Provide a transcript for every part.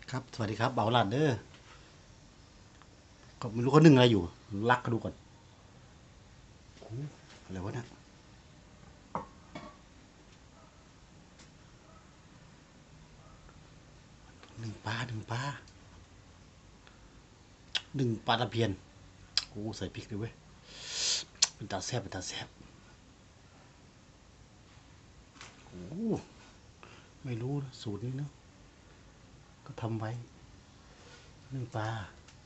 ครับสวัสดีครับเบาหลานเด้อก็ไม่รู้เขานึ่งอะไรอยู่ลักเขาดูก่อนโอ้อะไรวะเนี่ยหนึ่งปลาหนึ่งปลาตะเพียนโอ้ใส่พริกด้วยเว้ยเป็นตาแซ่บเป็นตาแซ่บโอ้ไม่รู้นะสูตรนี้เนาะก็ทำไว้หนึ่งปลา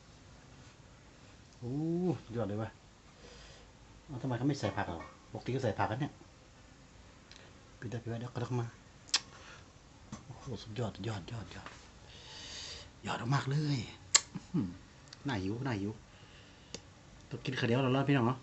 โอ้สุดยอดเลยว่ะเอาทำไมเขาไม่ใส่ผักหรอปกติก็ใส่ผักกันเนี่ยปิดได้เดี๋ยวก็ต้องมาโอ้โหสุดยอดยอดมากเลยน่าหิวต้องกินข้าวเดียวเราเล่าพี่น้องเนาะ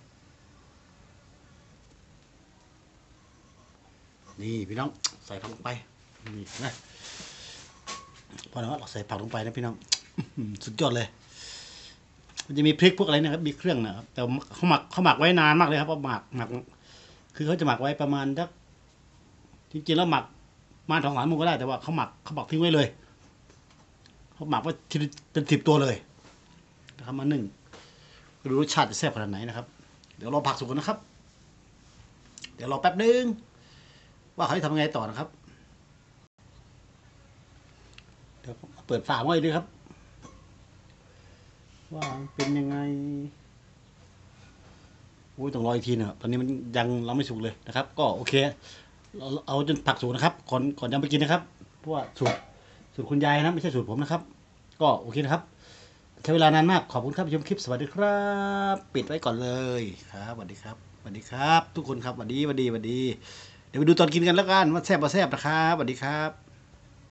นี่พี่น้องใส่ผักลงไปนี่นะพอเราใส่ผักลงไปนะพี่น้องสุดยอดเลยมันจะมีพริกพวกอะไรนะครับมีเครื่องนะครับแต่เขาหมักไว้นานมากเลยครับเพราะหมักคือเขาจะหมักไว้ประมาณสักจริงๆแล้วหมักมา2-3 มื้อก็ได้แต่ว่าเขาหมักทิ้งไว้เลยเขาหมักไว้ทีเป็น10 ตัวเลยนะครับมานึ่งดูรสชาติจะแซ่บขนาดไหนนะครับเดี๋ยวรอผักสุกก่อนนะครับเดี๋ยวรอแป๊บนึงว่าเขาจะทำยังไงต่อนะครับเดี๋ยวเปิดฝาไว้เลยครับว่าเป็นยังไงโอ้ยต้องรออีกทีนะครับตอนนี้มันยังเราไม่สุกเลยนะครับก็โอเคเราเอาจนผักสุกนะครับก่อนยังไปกินนะครับเพราะว่าสูตรคุณยายนะไม่ใช่สูตรผมนะครับก็โอเคนะครับใช้เวลานานมากขอบคุณครับชมคลิปสวัสดีครับปิดไว้ก่อนเลยครับสวัสดีครับสวัสดีครับทุกคนครับสวัสดีเดี๋ยวไปดูตอนกินกันแล้วกันว่าแซ่บนะครับสวัสดีครับ